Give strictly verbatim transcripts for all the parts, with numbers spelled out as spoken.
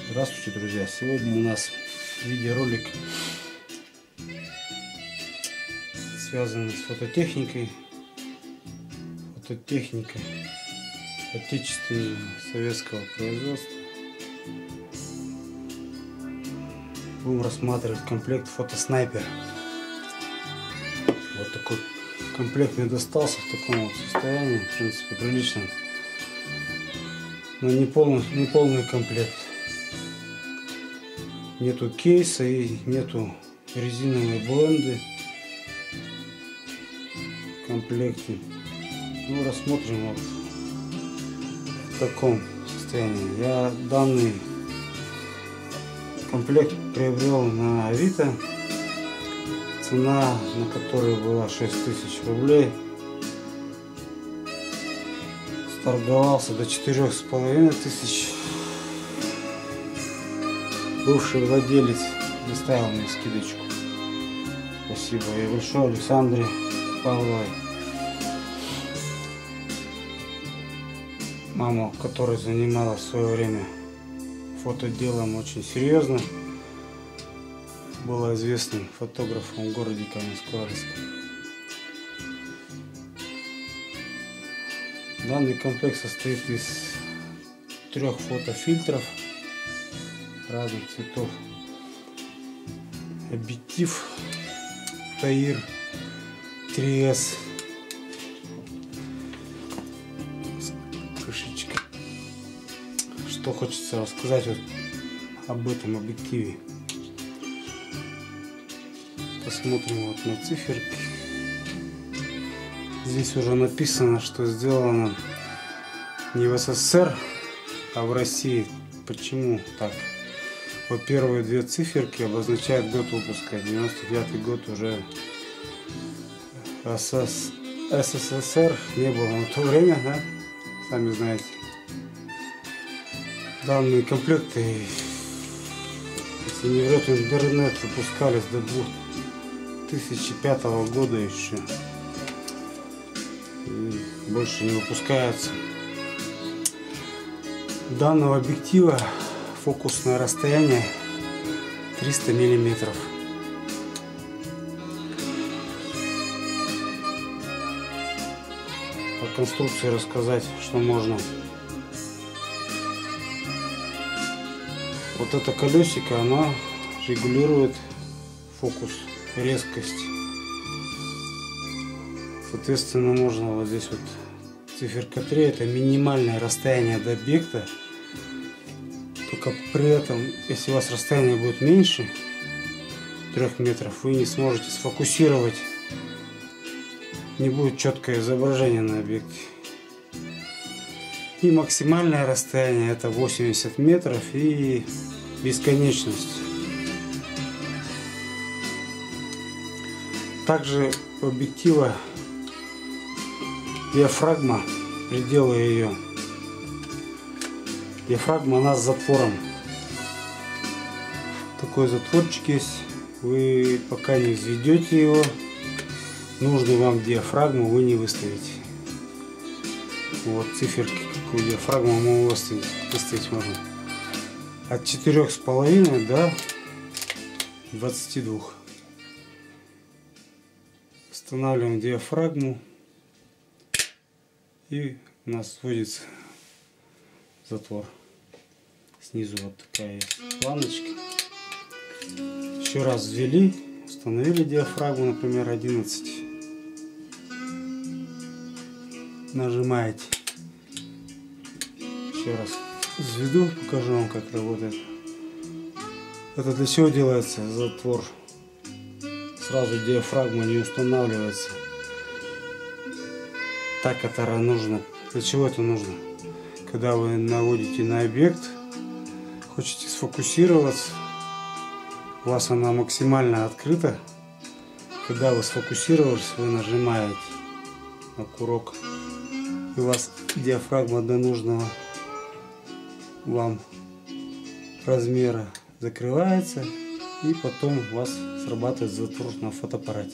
Здравствуйте, друзья! Сегодня у нас видеоролик, связанный с фототехникой. Фототехника отечественного советского производства. Будем рассматривать комплект фотоснайпер. Вот такой комплект мне достался в таком вот состоянии, в принципе, приличном, но не полный, не полный комплект. Нету кейса и нету резиновой бленды в комплекте. Ну, рассмотрим вот в таком состоянии. Я данный комплект приобрел на Авито. Цена на которой была шесть тысяч рублей. Торговался до четырёх с половиной тысяч. Бывший владелец доставил мне скидочку. Спасибо и большое Александре Павловой, мама, которая занималась в свое время фотоделом очень серьезно, была известным фотографом в городе Каменск-Уральске. Данный комплект состоит из трех фотофильтров разных цветов. Объектив Таир три эс. Крышечка. Что хочется рассказать вот об этом объективе. Посмотрим вот на циферки. Здесь уже написано, что сделано не в СССР, а в России. Почему так? Вот первые две циферки обозначают год выпуска. девяносто девятый год уже СССР не было на то время, да? Сами знаете. Данные комплекты, если не врет интернет, выпускались до две тысячи пятого года еще. И больше не выпускаются. Данного объектива фокусное расстояние триста миллиметров. По конструкции рассказать, что можно. Вот это колесико, оно регулирует фокус, резкость. Соответственно, можно вот здесь вот циферка три, это минимальное расстояние до объекта. Только при этом, если у вас расстояние будет меньше трех метров, вы не сможете сфокусировать, не будет четкое изображение на объекте. И максимальное расстояние это восемьдесят метров и бесконечность. Также у объектива диафрагма, пределы ее. Диафрагма она с затвором. Такой затворчик есть. Вы пока не взведете его, нужную вам диафрагму вы не выставите. Вот циферки, какую диафрагму мы выставить, выставить можно. От четырёх с половиной до двадцати двух. Устанавливаем диафрагму. И у нас вводится затвор. Снизу вот такая есть планочка. Еще раз ввели, установили диафрагму, например, одиннадцать. Нажимаете. Еще раз введу, покажу вам, как работает. Это для чего делается затвор? Сразу диафрагма не устанавливается. Так это нужно. Для чего это нужно? Когда вы наводите на объект, хотите сфокусироваться, у вас она максимально открыта. Когда вы сфокусировались, вы нажимаете на курок, и у вас диафрагма до нужного вам размера закрывается, и потом у вас срабатывает затвор на фотоаппарате.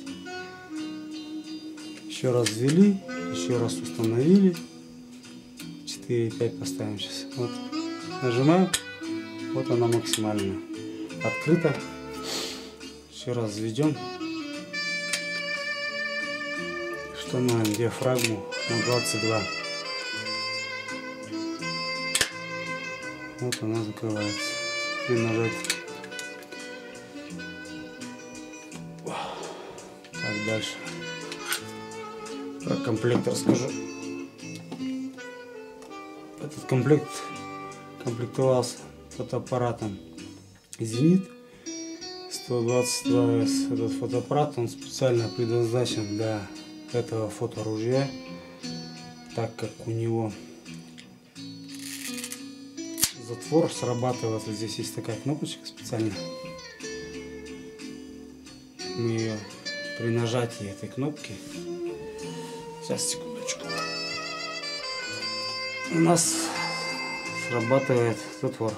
Еще раз ввели, еще раз установили. четыре и пять поставим сейчас. Вот. Нажимаем. Вот она максимально открыта. Еще раз введем. Установим диафрагму на двадцать два. Вот она закрывается при нажатии. Так, дальше. Про комплект расскажу. Этот комплект комплектовался фотоаппаратом Зенит сто двадцать два эс. Этот фотоаппарат, он специально предназначен для этого фоторужья, так как у него затвор срабатывает. Вот здесь есть такая кнопочка специально. Мы ее при нажатии этой кнопки, сейчас, секундочку, у нас срабатывает затвор.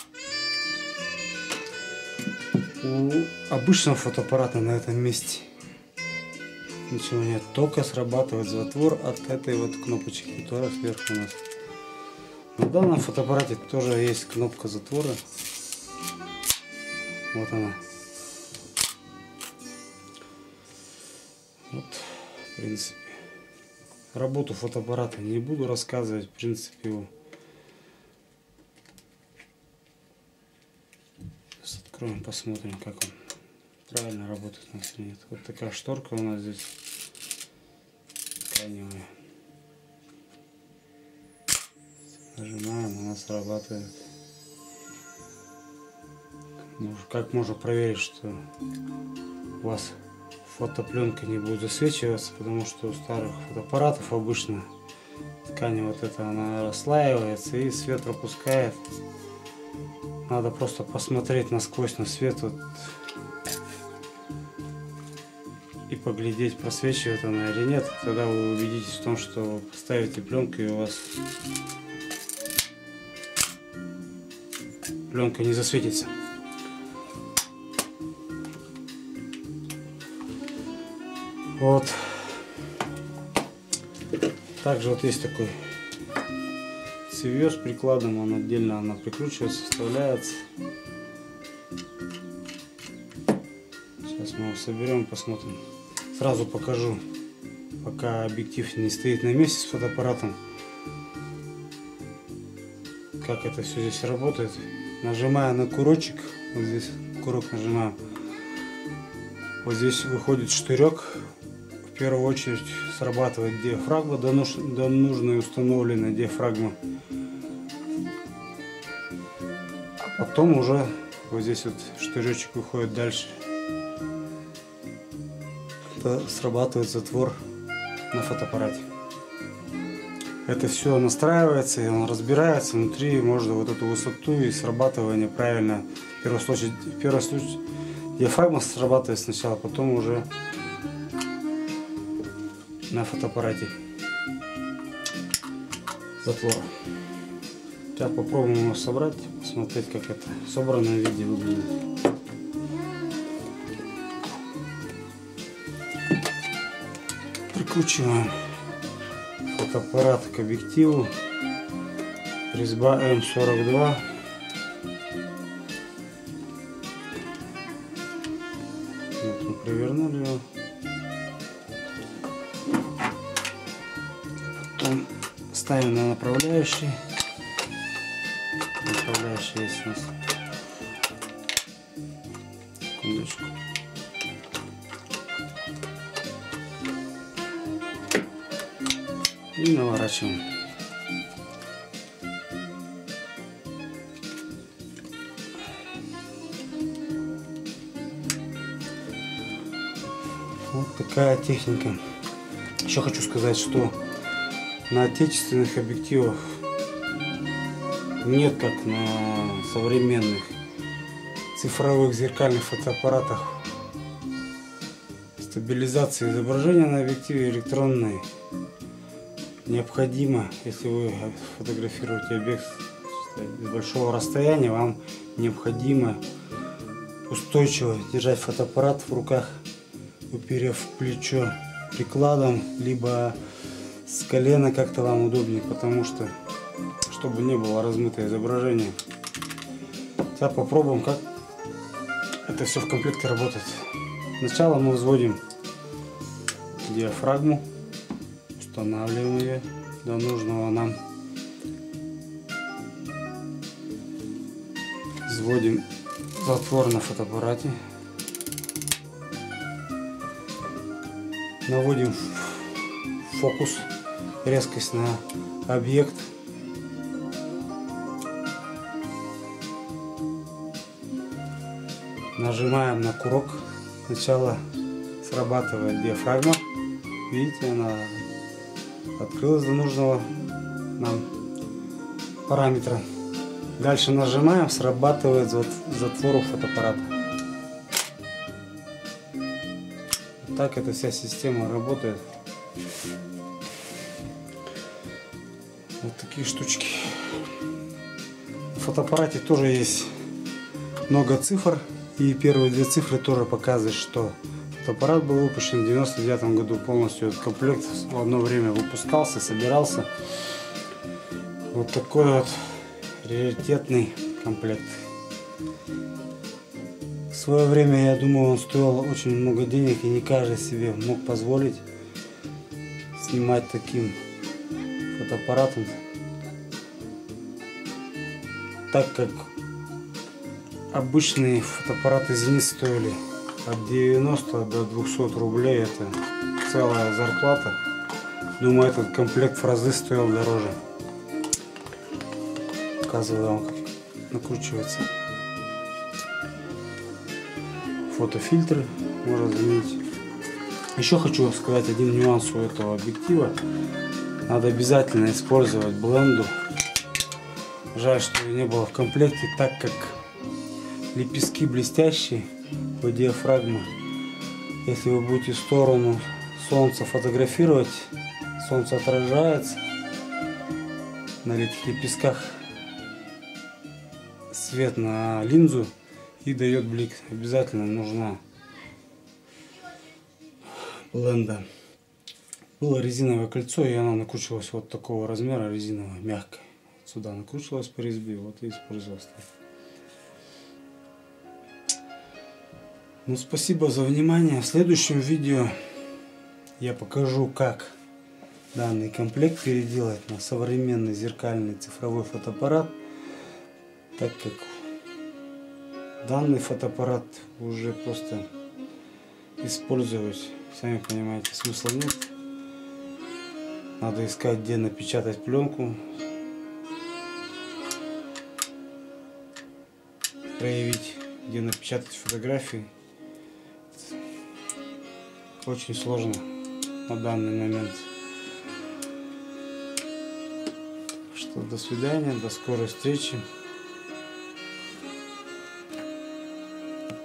У обычного фотоаппарата на этом месте ничего нет, только срабатывает затвор от этой вот кнопочки, которая сверху у нас. На данном фотоаппарате тоже есть кнопка затвора. Вот она. Вот, в принципе. Работу фотоаппарата не буду рассказывать, в принципе, его. Сейчас откроем, посмотрим, как он правильно работает у нас или нет. Вот такая шторка у нас здесь тканевая. Нажимаем, она срабатывает. Как можно проверить, что у вас фотопленка не будет засвечиваться, потому что у старых фотоаппаратов обычно ткань вот эта она расслаивается и свет пропускает. Надо просто посмотреть насквозь на свет вот, и поглядеть, просвечивает она или нет. Тогда вы убедитесь в том, что вы поставите пленку и у вас пленка не засветится. Вот. Также вот есть такой цевьё с прикладом, он отдельно она прикручивается, вставляется. Сейчас мы его соберем, посмотрим. Сразу покажу, пока объектив не стоит на месте с фотоаппаратом, как это все здесь работает. Нажимая на курочек, вот здесь курок нажимаем, вот здесь выходит штырек. В первую очередь срабатывает диафрагма, до, нуж... до нужной установленной диафрагмы. А потом уже вот здесь вот штыречек выходит дальше. Это срабатывает затвор на фотоаппарате. Это все настраивается и он разбирается. Внутри можно вот эту высоту и срабатывание правильно. В первом случае, в первом случае диафрагма срабатывает сначала, потом уже на фотоаппарате затвор. Сейчас попробуем его собрать, посмотреть, как это в собранном виде выглядит. Прикручиваем фотоаппарат к объективу. Резьба эм сорок два. Вот мы провернули его. Потом ставим на направляющий. Направляющий есть у нас. Секундочку. И наворачиваем. Вот такая техника. Еще хочу сказать, что на отечественных объективах нет, как на современных цифровых зеркальных фотоаппаратах, стабилизации изображения на объективе электронной. Необходимо, если вы фотографируете объект с большого расстояния, вам необходимо устойчиво держать фотоаппарат в руках, уперев плечо прикладом, либо с колена, как-то вам удобнее, потому что, чтобы не было размытое изображение. Сейчас попробуем, как это все в комплекте работает. Сначала мы взводим диафрагму, устанавливаем ее до нужного нам. Взводим затвор на фотоаппарате. Наводим фокус, резкость на объект. Нажимаем на курок. Сначала срабатывает диафрагма. Видите, она открылась до нужного нам параметра. Дальше нажимаем, срабатывает затвор у фотоаппарата. Вот так эта вся система работает. Вот такие штучки. В фотоаппарате тоже есть много цифр. И первые две цифры тоже показывают, что фотоаппарат был выпущен в девяносто девятом году. Полностью этот комплект в одно время выпускался, собирался. Вот такой вот раритетный комплект. В свое время, я думаю, он стоил очень много денег, и не каждый себе мог позволить снимать таким фотоаппаратом, так как обычные фотоаппараты Зенит стоили от девяноста до двухсот рублей. Это целая зарплата. Думаю, этот комплект в разы стоил дороже. Показываю вам, как накручивается. Фотофильтры можно заменить. Еще хочу сказать один нюанс у этого объектива. Надо обязательно использовать бленду. Жаль, что ее не было в комплекте, так как лепестки блестящие по диафрагме. Если вы будете в сторону солнца фотографировать, солнце отражается на этих лепестках, свет на линзу и дает блик. Обязательно нужна бленда. Было резиновое кольцо, и оно накручивалось вот такого размера, резиновое, мягкое. Сюда накручивалось по резьбе, вот и использовалось. Ну, спасибо за внимание. В следующем видео я покажу, как данный комплект переделать на современный зеркальный цифровой фотоаппарат, так как данный фотоаппарат уже просто использовать, сами понимаете, смысла нет. Надо искать, где напечатать пленку, проявить, где напечатать фотографии. Очень сложно на данный момент. Что, до свидания, до скорой встречи.